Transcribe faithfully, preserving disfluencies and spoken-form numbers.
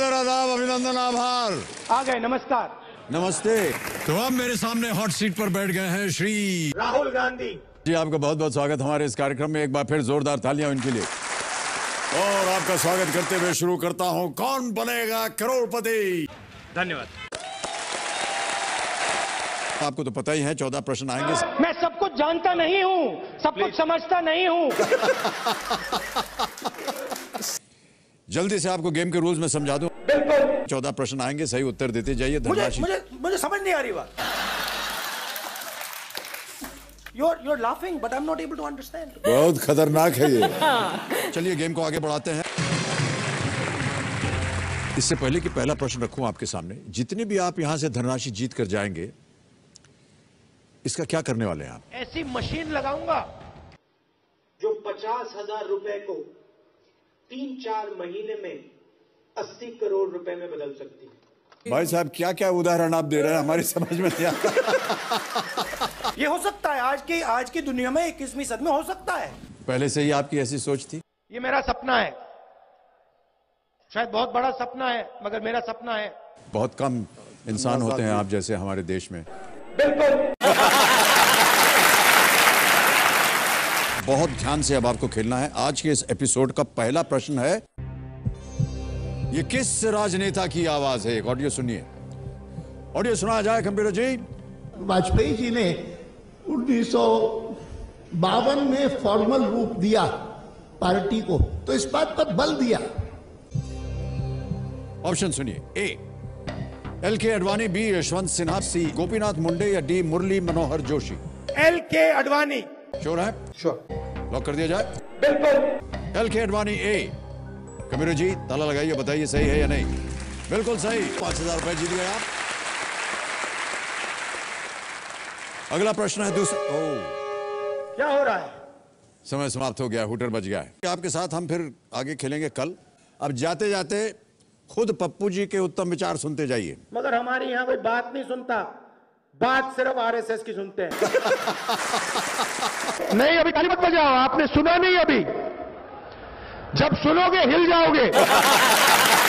आदर, आदाब, अभिनंदन, आभार। आ गए, नमस्कार। नमस्ते। तो अब मेरे सामने हॉट सीट पर बैठ गए हैं श्री राहुल गांधी जी। आपका बहुत बहुत स्वागत हमारे इस कार्यक्रम में। एक बार फिर जोरदार तालियां उनके लिए। और आपका स्वागत करते हुए शुरू करता हूं, कौन बनेगा करोड़पति। धन्यवाद। आपको तो पता ही है, चौदह प्रश्न आएंगे। मैं सब कुछ जानता नहीं हूँ, सब कुछ समझता नहीं हूँ। जल्दी से आपको गेम के रूल्स में समझा दूं। बिल्कुल। चौदह प्रश्न आएंगे, सही उत्तर देते जाइए। मुझे मुझे मुझे समझ नहीं आ रही बात। You're you're laughing, but I'm not able to understand. बहुत खतरनाक है ये। चलिए गेम को आगे बढ़ाते हैं। इससे पहले कि पहला प्रश्न रखूं आपके सामने, जितने भी आप यहां से धनराशि जीत कर जाएंगे, इसका क्या करने वाले हैं आप? ऐसी मशीन लगाऊंगा जो पचास हजार रुपए को तीन चार महीने में अस्सी करोड़ रुपए में बदल सकती है। भाई साहब, क्या क्या उदाहरण आप दे रहे हैं, हमारी समझ में नहीं आता। ये हो सकता है, आज की आज की दुनिया में इक्कीसवीं सदी में हो सकता है। पहले से ही आपकी ऐसी सोच थी? ये मेरा सपना है, शायद बहुत बड़ा सपना है, मगर मेरा सपना है। बहुत कम इंसान होते हैं आप जैसे हमारे देश में। बिल्कुल। बहुत ध्यान से अब आपको खेलना है। आज के इस एपिसोड का पहला प्रश्न है, ये किस राजनेता की आवाज है? एक ऑडियो सुनिए। ऑडियो सुनाया जाए कंप्यूटर जी। वाजपेयी जी ने उन्नीस सौ बावन में फॉर्मल रूप दिया पार्टी को, तो इस बात पर बल दिया। ऑप्शन सुनिए। A L K Advani, B Yashwant Sinha, C Gopinath Munde या D Murli Manohar Joshi. L K Advani. Sure है? श्योर। लॉक कर दिया जाए। बिल्कुल। एल के अडवाणी ए। कबीर जी ताला लगाइए, बताइए सही है या नहीं। बिल्कुल सही। पांच हजार रुपए जीत गए आप। अगला प्रश्न है दूसरा। ओ, क्या हो रहा है? समय समाप्त हो गया, हुटर बज गया है। आपके साथ हम फिर आगे खेलेंगे कल। अब जाते जाते खुद पप्पू जी के उत्तम विचार सुनते जाइए। मगर हमारे यहाँ कोई बात नहीं सुनता, बात सिर्फ आरएसएस की सुनते हैं। नहीं, अभी ताली मत बजाओ, आपने सुना नहीं अभी। जब सुनोगे हिल जाओगे।